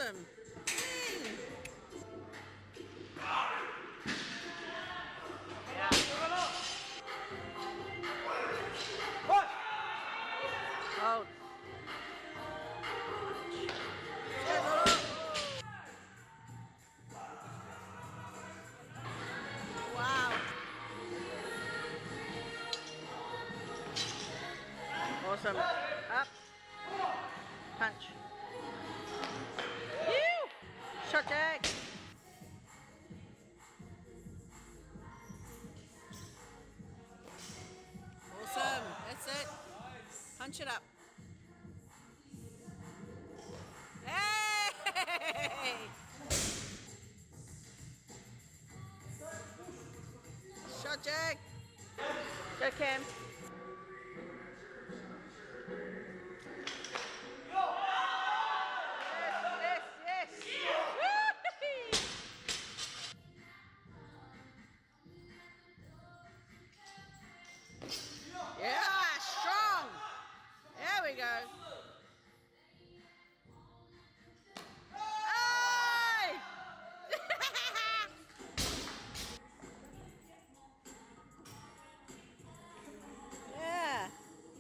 Awesome. Yeah. Oh. Wow. Awesome. Up. Punch. Ew. Shot jag. Awesome. That's it. Punch it up. Hey! Shot jag. Go Cam. Yes, yes, yes. Yeah, strong. There we go. Hey! Yeah.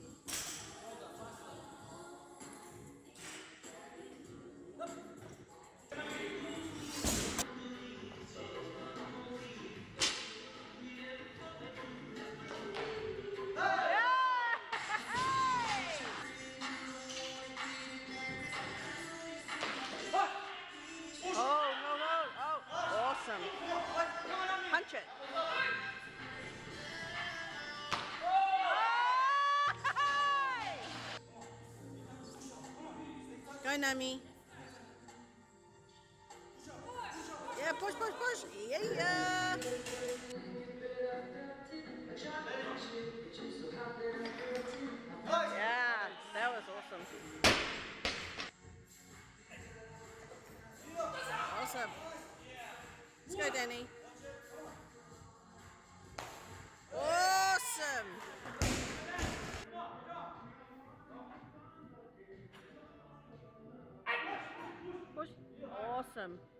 Oh, no, no. Oh, awesome. Punch it. Go, Nami. Yeah, push, push, push. Yeah, yeah. Yeah, that was awesome. Awesome. Let's go, Danny. Awesome. Push. Awesome.